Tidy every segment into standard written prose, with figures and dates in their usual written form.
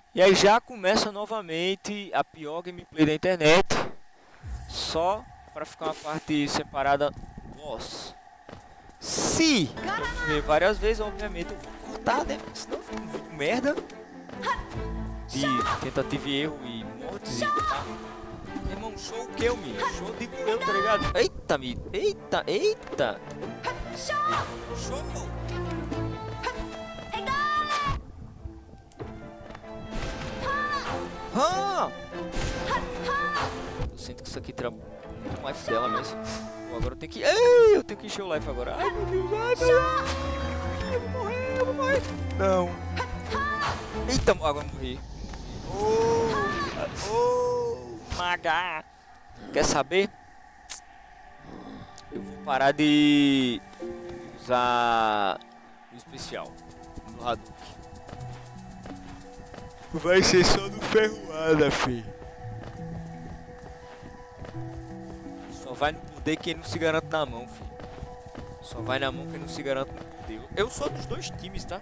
E aí já começa novamente a pior gameplay da internet. Só para ficar uma parte separada. Boss. Se eu morrer várias vezes, obviamente eu vou cortar, né? Senão fica um vídeo merda. De tentativa e erro e mortes e tal. Meu irmão, show o que eu me? Show digo eu, tá ligado? Eita, me. Eita, eita. Show. Eu sinto que isso aqui tira muito mais dela mesmo. Pô, agora eu tenho que. Ei, eu tenho que encher o life agora. Ai meu Deus, ai meu Deus. Eu vou morrer, eu vou morrer. Não. Eita, agora eu morri. Maga. Quer saber? Eu vou parar de usar o especial no Hadouken. Vai ser só no ferroada, fi. Só vai no poder quem não se garante na mão, fi. Só vai na mão quem não se garante no poder. Eu sou dos dois times, tá?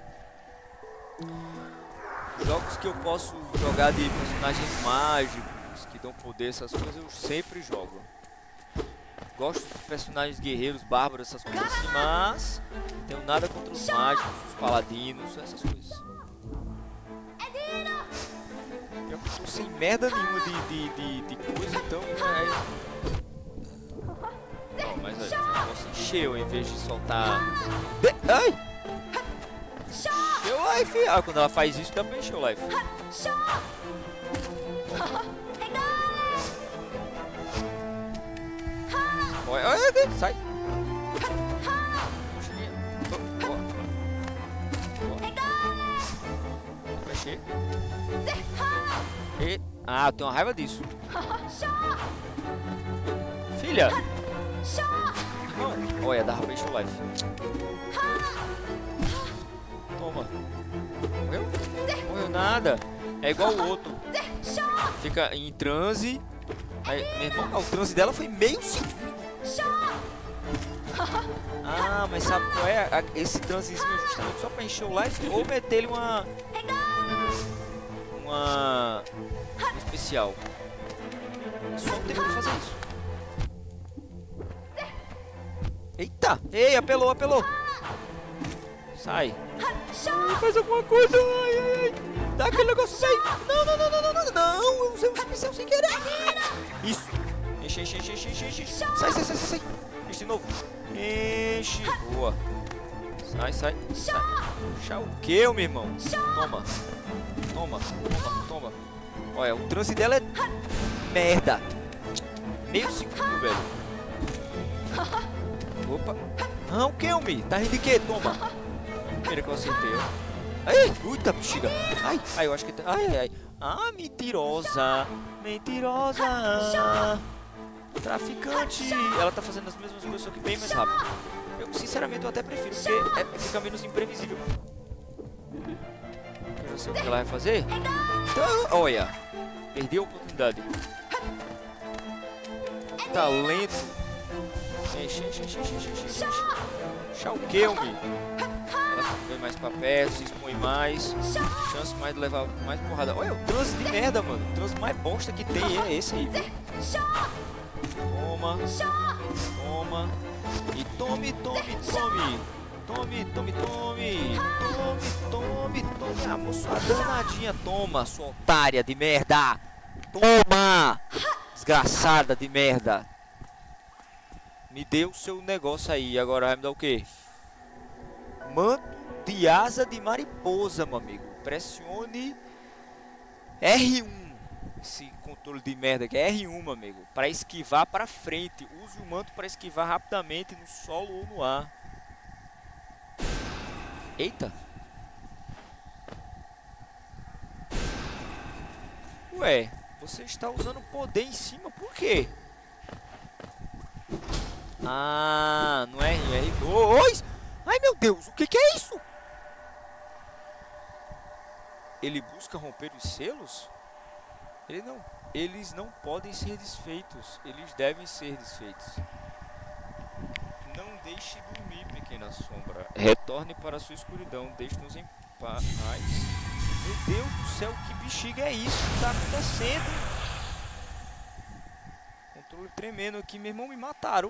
Jogos que eu posso jogar de personagens mágicos, que dão poder, essas coisas, eu sempre jogo. Gosto dos personagens guerreiros, bárbaros, essas coisas assim, mas não tenho nada contra os mágicos, os paladinos, essas coisas. Eu tô sem merda nenhuma de coisa, então Não, mas aí, eu posso encher eu, em vez de soltar... Ai! Encheu life! Ah, quando ela faz isso, dá pra encher o life. Olha, sai! Mexer. Ah, eu tenho uma raiva disso. Filha! Não. Olha, dá pra encher o life. Toma. Morreu? Morreu nada. É igual o outro. Fica em transe. Aí, meu irmão, o transe dela foi meio segundo. Ah, mas sabe qual é? Esse transezinho é justamente só pra encher o life ou meter ele um especial. Só tem que fazer isso. Eita! Ei, apelou, apelou! Sai! Faz alguma coisa! Ai, ai, ai! Dá aquele negócio aí! Não, não, não, não, não, não! Não! Eu usei um especial sem querer! Isso! Enche, enche, enche, enche, enche, enche! Sai, sai, sai, sai! Enche de novo! Enche! Boa! Sai, sai! Sai! Chá o que, meu irmão? Toma! Toma! Toma! Toma! Olha, o trance dela é merda! Meio segundo, velho! Opa! Ah, o que, me? Tá rindo de quê? Toma! Primeiro que eu acertei, ó. Ai! Eita, bexiga! Ai! Ai, eu acho que... Ai, ai, ai! Ah, mentirosa! Mentirosa! Traficante! Ela tá fazendo as mesmas coisas, só que bem mais rápido. Eu, sinceramente, eu até prefiro, porque fica menos imprevisível. Eu já sei o que ela vai fazer. Então, olha! Perdi a oportunidade. Talento! Enche, enche, enche, enche, enche, enche. Chá o que, me? Ela vem mais pra perto, se expõe mais. Chance mais de levar mais porrada. Olha, o transe de merda, mano. O transe mais bosta que tem é esse aí, viu? Toma. Toma. E tome, tome, tome. Tome, tome, tome. Tome, tome, tome. Ah, moça, danadinha. Toma, sua otária de merda. Toma. Desgraçada de merda. Me deu o seu negócio aí. Agora vai me dar o quê? Manto de asa de mariposa, meu amigo. Pressione R1. Esse controle de merda que é R1, meu amigo. Para esquivar para frente. Use o manto para esquivar rapidamente no solo ou no ar. Eita. Ué, você está usando poder em cima. Por quê? Ah, não é R2. Ai, meu Deus, o que é isso? Ele busca romper os selos? Eles não podem ser desfeitos. Eles devem ser desfeitos. Não deixe dormir, pequena sombra. Retorne para a sua escuridão. Deixe-nos em paz. Meu Deus do céu, que bexiga é isso que tá acontecendo? Controle tremendo aqui, meu irmão, me mataram.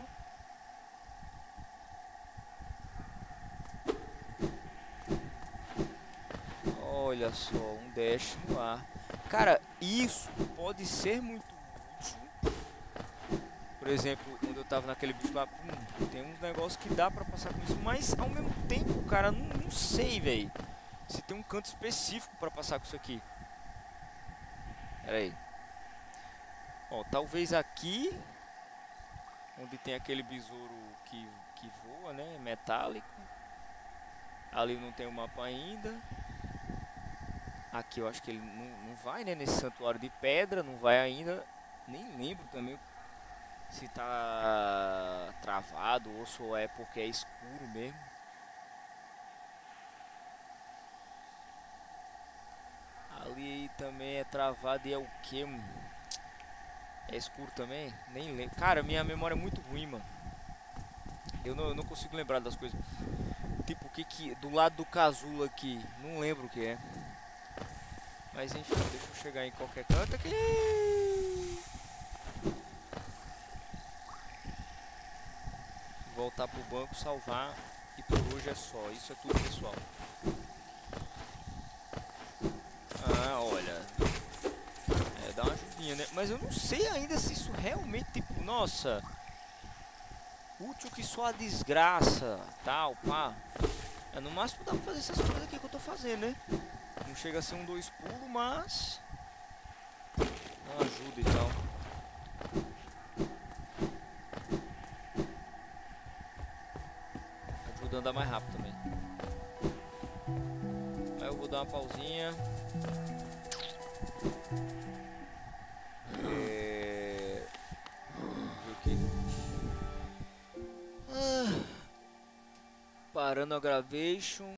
Olha só, um dash no ar. Cara, isso pode ser muito útil. Por exemplo, quando eu tava naquele bicho lá, tem uns negócios que dá pra passar com isso. Mas ao mesmo tempo, cara, não sei, velho. Se tem um canto específico pra passar com isso aqui. Pera aí. Ó, talvez aqui, onde tem aquele besouro que voa, né? Metálico. Ali não tem o mapa ainda. Aqui eu acho que ele não vai, né? Nesse santuário de pedra, não vai ainda. Nem lembro também se tá travado ou só é porque é escuro mesmo. Ali também é travado e é o que? É escuro também? Nem lembro. Cara, minha memória é muito ruim, mano. Eu não consigo lembrar das coisas. Tipo, o que do lado do casulo aqui? Não lembro o que é. Mas enfim, deixa eu chegar em qualquer canto aqui. Voltar pro banco, salvar. E por hoje é só. Isso é tudo, pessoal. Ah, olha. É, dá uma ajudinha, né? Mas eu não sei ainda se isso realmente, tipo, nossa. Útil que só a desgraça, tal, pá. É, no máximo dá pra fazer essas coisas aqui que eu tô fazendo, né? Não chega a ser um 2 pulos, mas... Não ajuda e tal. Ajuda a andar mais rápido também. Aí eu vou dar uma pausinha. Parando a gravation.